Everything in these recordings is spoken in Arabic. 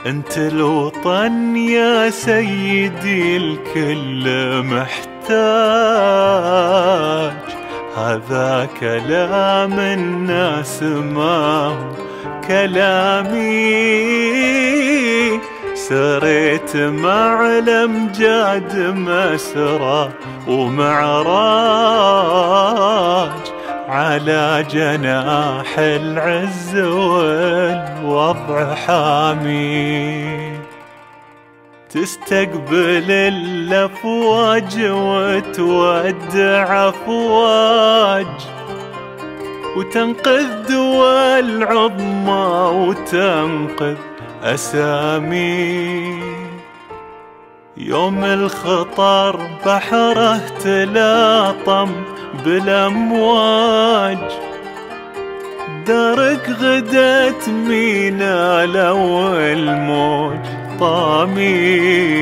انت الوطن يا سيدي الكل محتاج. هذا كلام الناس ما هو كلامي. سريت مع الأمجاد مسرى ومعراج على جناح العز والوضع حامي. تستقبل الأفواج وتودع أفواج، وتنقذ دول عظمى وتنقذ أسامي. يوم الخطر بحره تلاطم بالأمواج، دارك غدت مينا لو الموج طامي.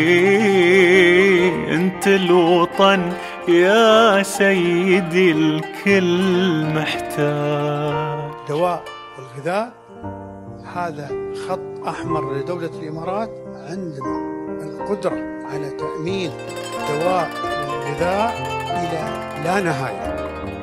انت الوطن يا سيدي الكل محتاج. دواء والغذاء هذا خط أحمر لدولة الإمارات. عندنا القدرة على تأمين دواء والغذاء إلى لا نهاية،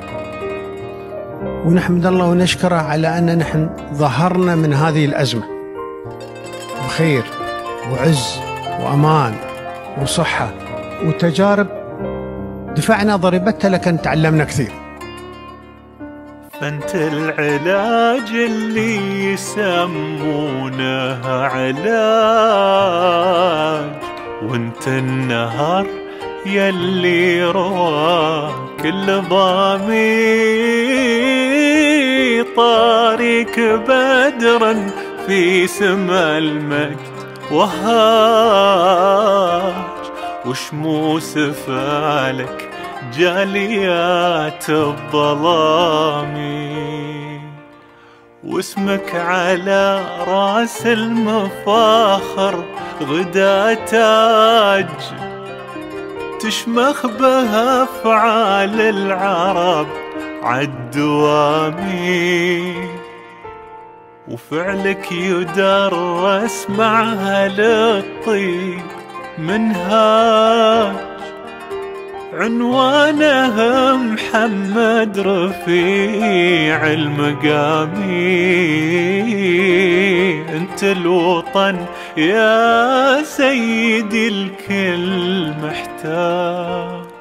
ونحمد الله ونشكره على أن نحن ظهرنا من هذه الأزمة بخير وعز وأمان وصحة وتجارب دفعنا ضريبتها، لكن تعلمنا كثير. فانت العلاج اللي يسمونه علاج، وانت النهر يلي رواه كل ضامي. طارق بدرا في سما المجد وهاج، وشموس فالك جاليات الظلام. واسمك على راس المفاخر غدا تاج، تشمخ بها أفعال العرب عالدوامي. وفعلك يدرس معها للطيب منهاج، عنوانه محمد رفيع المقامي. انت الوطن يا سيدي الكل محتاج.